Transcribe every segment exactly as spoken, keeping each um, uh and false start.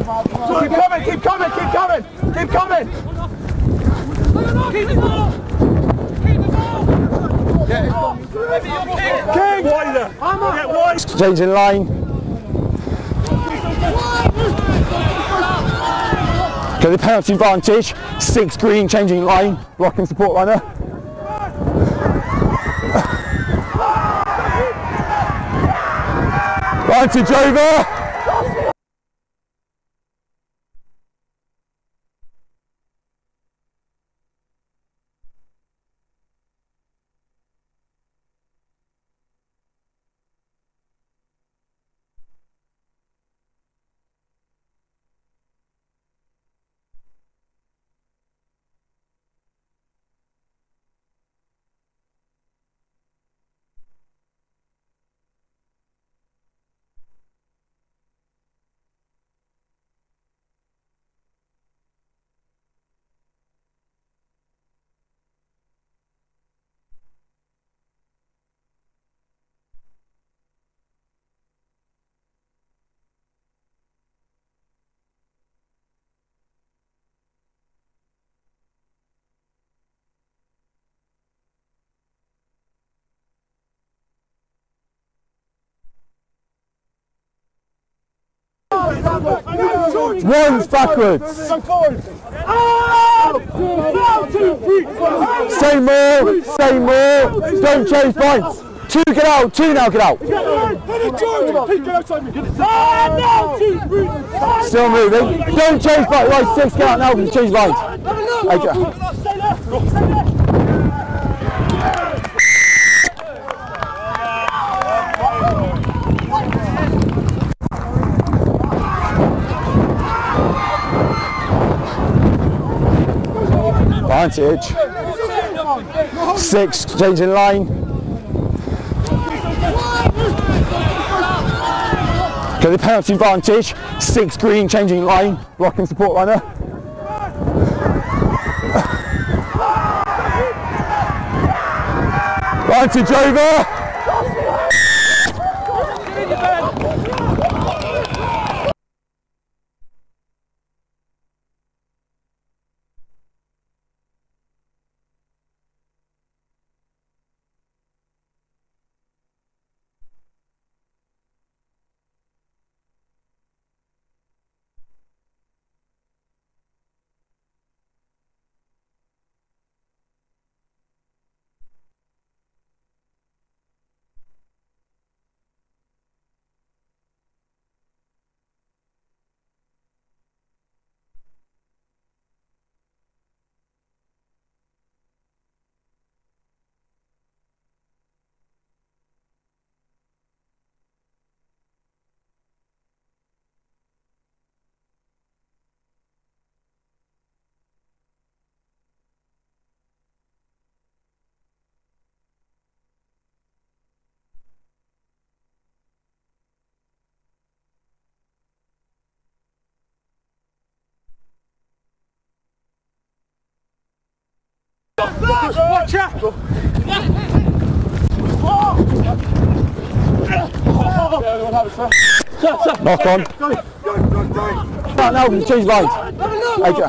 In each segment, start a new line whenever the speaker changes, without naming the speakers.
Keep coming, keep coming, keep coming, keep coming.
Keep the ball. Keep the ball.
King!
Wider! Get wide!
Changing line. Get the penalty advantage. Six green, changing line. Blocking support runner. Advantage over. One's backwards. Say more, say more. Don't chase points. Two get out, two now get out. Still moving. Don't chase points. Right, six get out now, change lines. Okay. Advantage. Six, changing line. Get the penalty advantage. Six green, changing line. Blocking support runner. Advantage over.
Watch out!
Knock on. Right now, we change lines. Okay.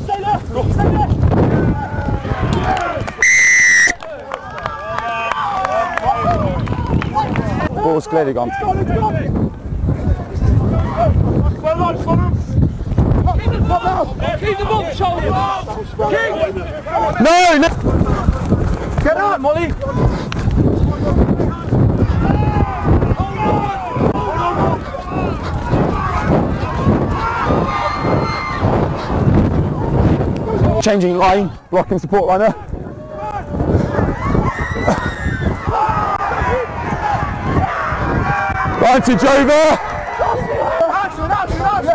Ball's clearly gone.
Keep the ball, shoulder.
No, no.
Get out, Molly.
Changing line, blocking support runner. Advantage over.
Action, action, action.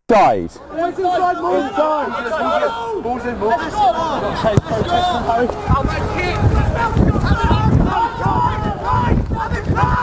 Died.
What's inside, Molly? Inside. Balls in, balls in.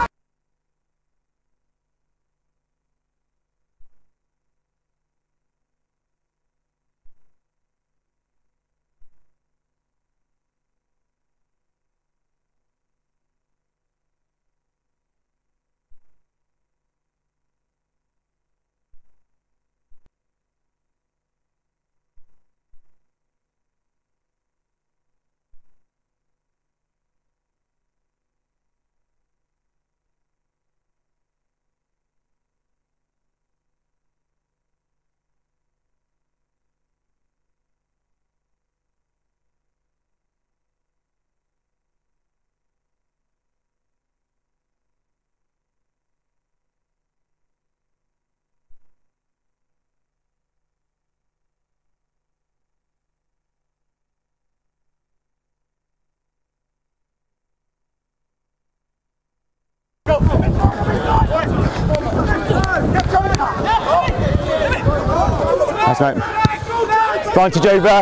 Nice, mate. Advantage over.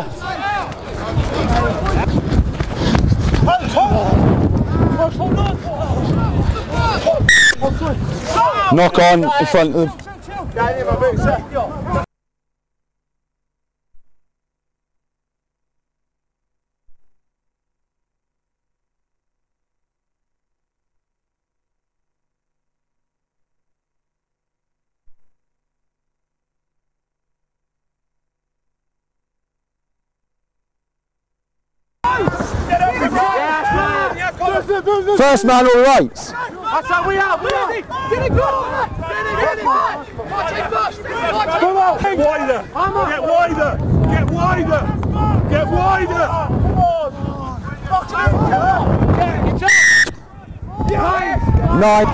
Knock on in front of them. First man all right.
That's how we are. We are. Get it, go. Get it, get it. Come on. Get wider. Get wider. Get wider. Get wider.
Nine.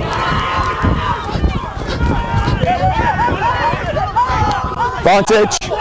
Advantage.